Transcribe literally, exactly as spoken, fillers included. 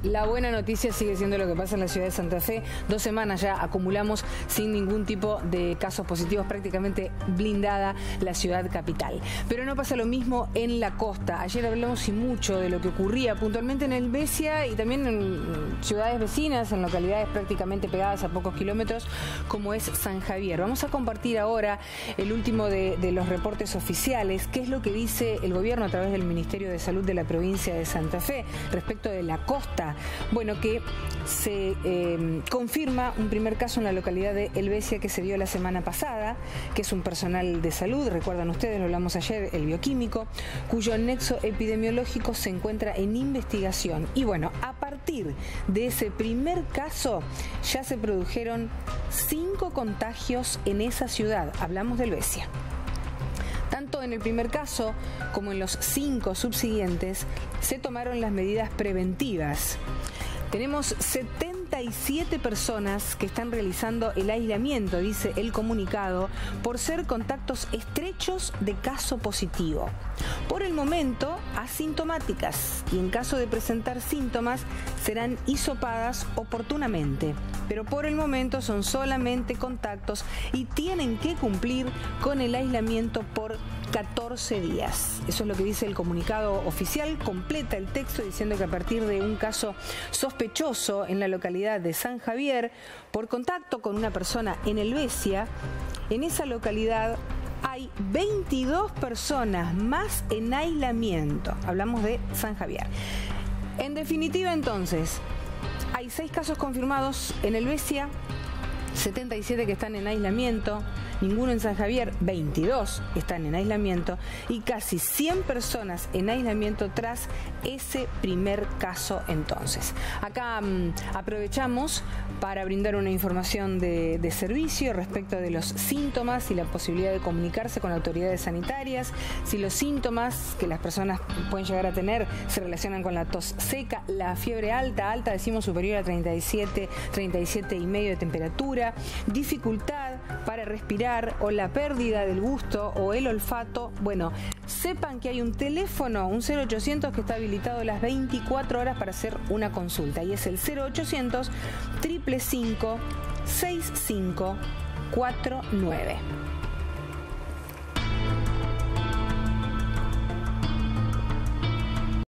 La buena noticia sigue siendo lo que pasa en la ciudad de Santa Fe. Dos semanas ya acumulamos sin ningún tipo de casos positivos, prácticamente blindada la ciudad capital. Pero no pasa lo mismo en la costa. Ayer hablamos y mucho de lo que ocurría puntualmente en El Besia y también en ciudades vecinas, en localidades prácticamente pegadas a pocos kilómetros, como es San Javier. Vamos a compartir ahora el último de, de los reportes oficiales, qué es lo que dice el gobierno a través del Ministerio de Salud de la provincia de Santa Fe respecto de la costa. Bueno, que se eh, confirma un primer caso en la localidad de El Besia que se dio la semana pasada, que es un personal de salud, recuerdan ustedes, lo hablamos ayer, el bioquímico, cuyo nexo epidemiológico se encuentra en investigación. Y bueno, a partir de ese primer caso ya se produjeron cinco contagios en esa ciudad, hablamos del Besia. Tanto en el primer caso como en los cinco subsiguientes se tomaron las medidas preventivas. Tenemos setenta y siete personas que están realizando el aislamiento, dice el comunicado, por ser contactos estrechos de caso positivo. Por el momento, asintomáticas y en caso de presentar síntomas serán hisopadas oportunamente. Pero por el momento son solamente contactos y tienen que cumplir con el aislamiento por catorce días. Eso es lo que dice el comunicado oficial. Completa el texto diciendo que a partir de un caso sospechoso en la localidad de San Javier, por contacto con una persona en El Besia, en esa localidad hay veintidós personas más en aislamiento. Hablamos de San Javier. En definitiva, entonces, hay seis casos confirmados en El Besia, setenta y siete que están en aislamiento, ninguno en San Javier, veintidós están en aislamiento y casi cien personas en aislamiento tras ese primer caso entonces. Acá um, aprovechamos para brindar una información de, de servicio respecto de los síntomas y la posibilidad de comunicarse con autoridades sanitarias, si los síntomas que las personas pueden llegar a tener se relacionan con la tos seca, la fiebre alta, alta decimos superior a treinta y siete, treinta y siete y medio de temperatura, dificultad para respirar o la pérdida del gusto o el olfato. Bueno, sepan que hay un teléfono, un cero ochocientos que está habilitado las veinticuatro horas para hacer una consulta y es el cero ochocientos, cinco cinco cinco, seis cinco cuatro nueve.